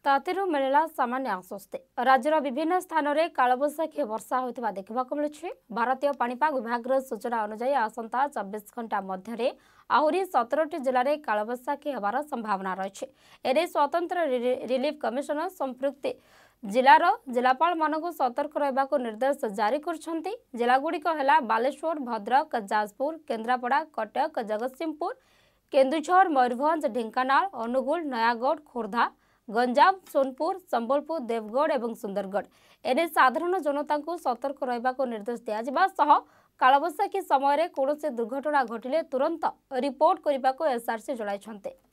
तातीरू मिलला सामान्य आश्वस्ति। राज्यर विभिन्न स्थान में कालबैशाखी वर्षा होता देखा मिलुछि। भारतीय पाणीपाग विभाग सूचना अनुसार आसंता 24 घंटा मध्य आहरी 17टी जिले में कालबैशाखी होबार संभावना रही। एने स्वतंत्र रिलीफ कमिशनर संपृक्त जिलार जिलापाल मानक सतर्क रहा निर्देश जारी कर जिलागुड़िक है बालेश्वर, भद्रक, जाजपुर, केन्द्रापड़ा, कटक, जगतसिंहपुर, केन्दुझर, मयूरभंज, ढेंकानाल, अनुगुल, नयागढ़, खोर्धा, गंजाम, सोनपुर, संबलपुर, देवगढ़ और सुंदरगढ़। एने साधारण जनता को सतर्क रहा निर्देश दिया कालबैशाखी समय कौन दुर्घटना घटिले तुरंत रिपोर्ट करने को एसआरसी जणाइछन्ते।